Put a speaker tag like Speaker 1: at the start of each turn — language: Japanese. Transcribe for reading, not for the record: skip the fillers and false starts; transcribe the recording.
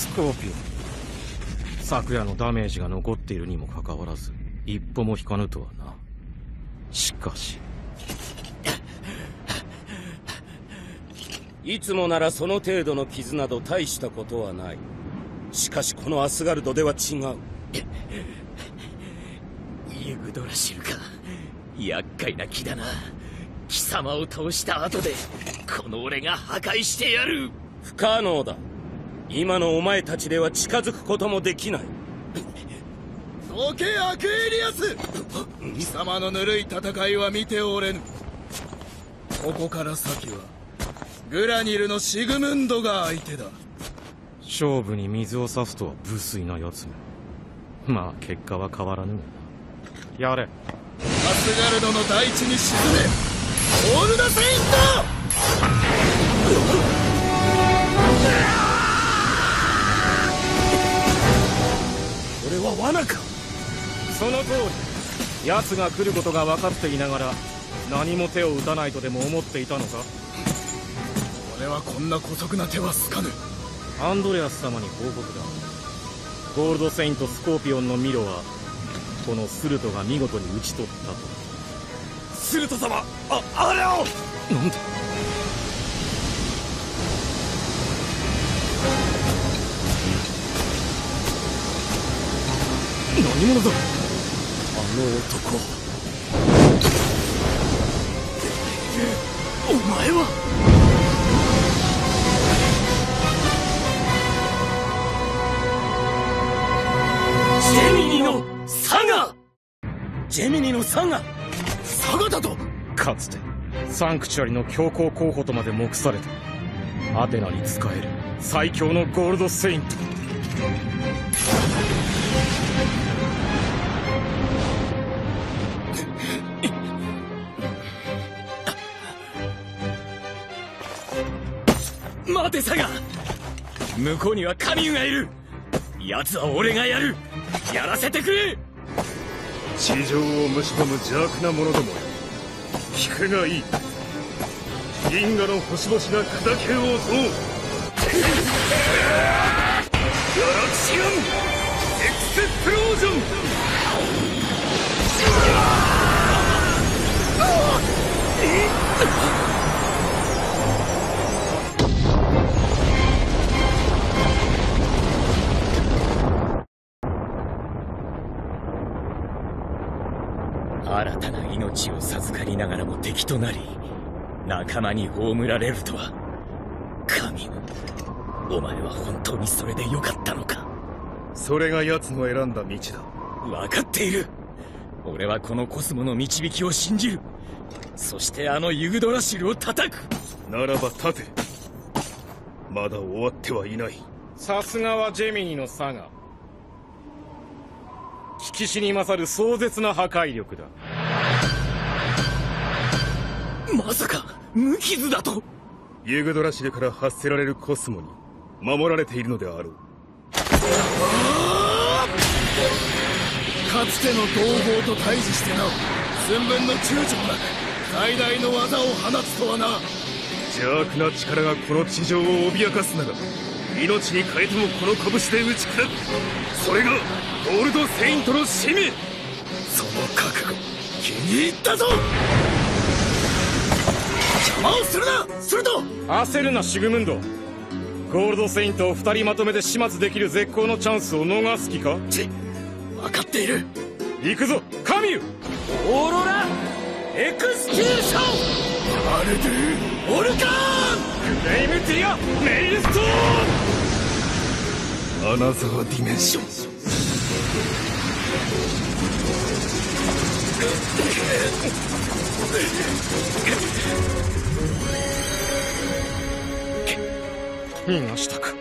Speaker 1: スコーピオン。昨夜のダメージが残っているにもかかわらず一歩も引かぬとはな。しかし
Speaker 2: いつもならその程度の傷など大したことはない。しかしこのアスガルドでは違う。
Speaker 3: ユグドラシルか。厄介な気だな。貴様を倒した後でこの俺が破壊してやる。
Speaker 2: 不可能だ。今のお前たちでは近づくこともできない。
Speaker 4: どけアクエリアス。貴様のぬるい戦いは見ておれぬ。ここから先はグラニルのシグムンドが相手だ。
Speaker 1: 勝負に水を差すとは無粋なやつめ。まあ結果は変わらぬがな。やれ。
Speaker 4: アスガルドの大地に沈めオールダセイン
Speaker 2: これは罠か。
Speaker 1: その通り。奴が来ることが分かっていながら何も手を打たないとでも思っていたのか。
Speaker 4: 俺はこんな姑息な手は好かぬ。
Speaker 1: アンドレアス様に報告だ。ゴールドセイントスコーピオンのミロはこのスルトが見事に討ち取ったと。
Speaker 2: スルト様、あれを。
Speaker 1: なんだ。何者だ。
Speaker 2: あの男。
Speaker 3: お前は。ジェミニのサガ。
Speaker 2: ジェミニのサガ。
Speaker 4: サガだと。
Speaker 1: かつてサンクチュアリの強行候補とまで目されたアテナに仕える最強のゴールドセイント。
Speaker 3: 待てサガ。向こうにはカミュがいる。奴は俺がやる。やらせてくれ。
Speaker 5: 地上を蝕む邪悪な者どもよ、聞くがいい。銀河の星々が砕けようとガラクシアンエクスプロージョン。
Speaker 3: 新たな命を授かりながらも敵となり仲間に葬られるとは。神、お前は本当にそれでよかったのか。
Speaker 5: それが奴の選んだ道だ。
Speaker 3: 分かっている。俺はこのコスモの導きを信じる。そしてあのユグドラシルを叩く。
Speaker 5: ならば立て。まだ終わってはいない。
Speaker 1: さすがはジェミニのサガ。聞きしに勝る壮絶な破壊力だ。
Speaker 3: まさか無傷だと。
Speaker 5: ユグドラシルから発せられるコスモに守られているのであろう。
Speaker 4: かつての同胞と対峙してなお寸分の躊躇もなく最大の技を放つとはな。
Speaker 5: 邪悪な力がこの地上を脅かすなら命に変えてもこの拳で打ち砕く。それがゴールドセイントの使命。
Speaker 4: その覚悟気に入ったぞ。邪魔をするなスルト。
Speaker 1: 焦るなシグムンド。ゴールドセイントを2人まとめて始末できる絶好のチャンスを逃す気か。
Speaker 4: 分かっている。
Speaker 1: 行くぞカミュ。
Speaker 2: オーロラエクスキューション。
Speaker 4: アルドゥオルカーン。
Speaker 1: フレイムティアメイルストーン。
Speaker 5: アナザーディメンション。
Speaker 1: 逃がしたか。